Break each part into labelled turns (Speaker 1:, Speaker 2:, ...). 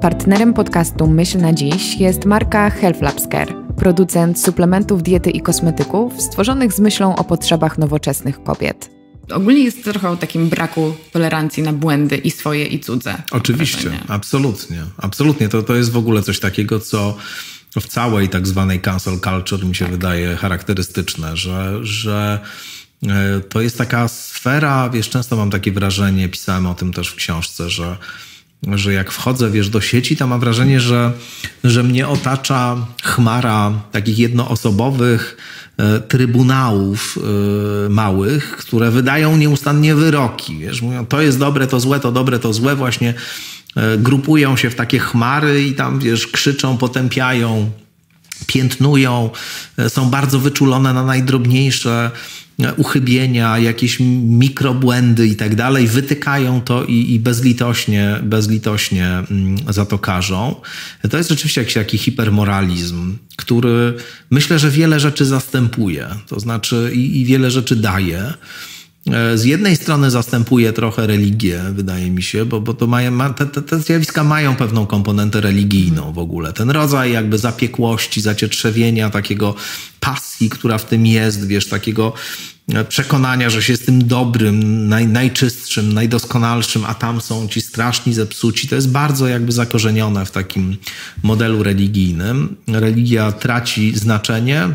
Speaker 1: Partnerem podcastu Myśl na dziś jest marka Health Labs Care, producent suplementów diety i kosmetyków stworzonych z myślą o potrzebach nowoczesnych kobiet. Ogólnie jest trochę o takim braku tolerancji na błędy i swoje, i cudze.
Speaker 2: Oczywiście, absolutnie. Absolutnie. To jest w ogóle coś takiego, co w całej tak zwanej cancel culture mi się wydaje charakterystyczne, że to jest taka sfera, wiesz, często mam takie wrażenie, pisałem o tym też w książce, że jak wchodzę, wiesz, do sieci, to mam wrażenie, że mnie otacza chmara takich jednoosobowych trybunałów małych, które wydają nieustannie wyroki. Wiesz, mówią, to jest dobre, to złe, to dobre, to złe. Właśnie grupują się w takie chmary i tam, wiesz, krzyczą, potępiają, piętnują, są bardzo wyczulone na najdrobniejsze uchybienia, jakieś mikrobłędy i tak dalej, wytykają to i bezlitośnie za to karzą. To jest rzeczywiście jakiś taki hipermoralizm, który myślę, że wiele rzeczy zastępuje, to znaczy i wiele rzeczy daje. Z jednej strony zastępuje trochę religię, wydaje mi się, bo to te zjawiska mają pewną komponentę religijną w ogóle. Ten rodzaj jakby zapiekłości, zacietrzewienia, takiego pasji, która w tym jest, wiesz, takiego przekonania, że się jest tym dobrym, najczystszym, najdoskonalszym, a tam są ci straszni zepsuci. To jest bardzo jakby zakorzenione w takim modelu religijnym. Religia traci znaczenie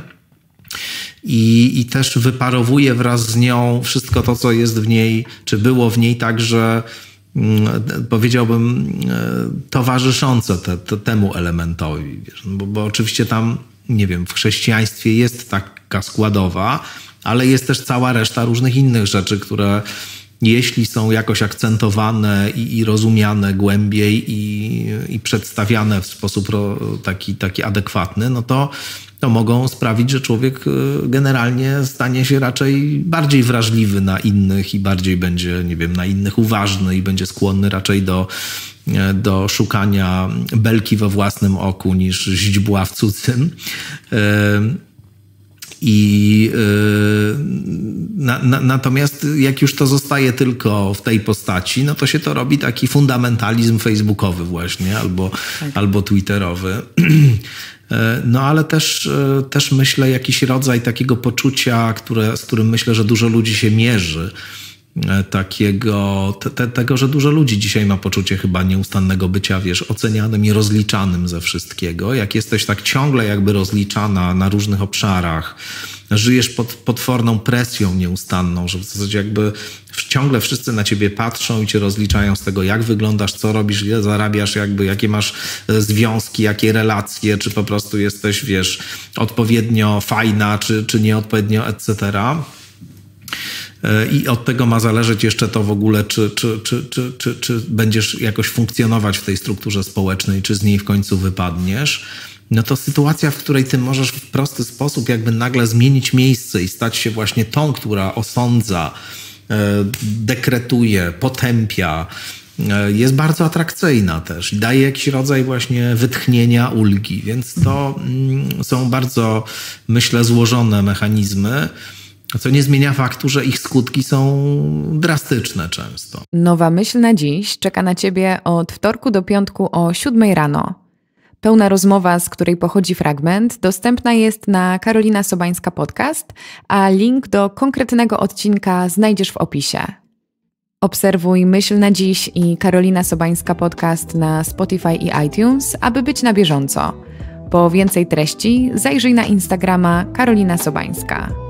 Speaker 2: i też wyparowuje wraz z nią wszystko to, co jest w niej, czy było w niej także, powiedziałbym, towarzyszące temu elementowi. Wiesz? Bo oczywiście tam, nie wiem, w chrześcijaństwie jest taka składowa, ale jest też cała reszta różnych innych rzeczy, które jeśli są jakoś akcentowane i rozumiane głębiej i przedstawiane w sposób taki adekwatny, no to mogą sprawić, że człowiek generalnie stanie się raczej bardziej wrażliwy na innych i bardziej będzie, nie wiem, na innych uważny i będzie skłonny raczej do szukania belki we własnym oku niż źdźbła w cudzym. Natomiast jak już to zostaje tylko w tej postaci, no to się to robi taki fundamentalizm facebookowy właśnie albo twitterowy. No ale też myślę jakiś rodzaj takiego poczucia, z którym myślę, że dużo ludzi się mierzy. Tego, że dużo ludzi dzisiaj ma poczucie chyba nieustannego bycia, wiesz, ocenianym i rozliczanym ze wszystkiego. Jak jesteś tak ciągle jakby rozliczana na różnych obszarach, żyjesz pod potworną presją nieustanną, że w zasadzie jakby ciągle wszyscy na ciebie patrzą i cię rozliczają z tego, jak wyglądasz, co robisz, ile zarabiasz, jakby jakie masz związki, jakie relacje, czy po prostu jesteś, wiesz, odpowiednio fajna, czy nieodpowiednio, etc. I od tego ma zależeć jeszcze to w ogóle, czy będziesz jakoś funkcjonować w tej strukturze społecznej, czy z niej w końcu wypadniesz. No to sytuacja, w której ty możesz w prosty sposób jakby nagle zmienić miejsce i stać się właśnie tą, która osądza, dekretuje, potępia, jest bardzo atrakcyjna też i daje jakiś rodzaj właśnie wytchnienia, ulgi. Więc to są bardzo, myślę, złożone mechanizmy, co nie zmienia faktu, że ich skutki są drastyczne często.
Speaker 1: Nowa myśl na dziś czeka na ciebie od wtorku do piątku o 7 rano. Pełna rozmowa, z której pochodzi fragment, dostępna jest na Karolina Sobańska Podcast, a link do konkretnego odcinka znajdziesz w opisie. Obserwuj Myśl na dziś i Karolina Sobańska Podcast na Spotify i iTunes, aby być na bieżąco. Po więcej treści zajrzyj na Instagrama Karolina Sobańska.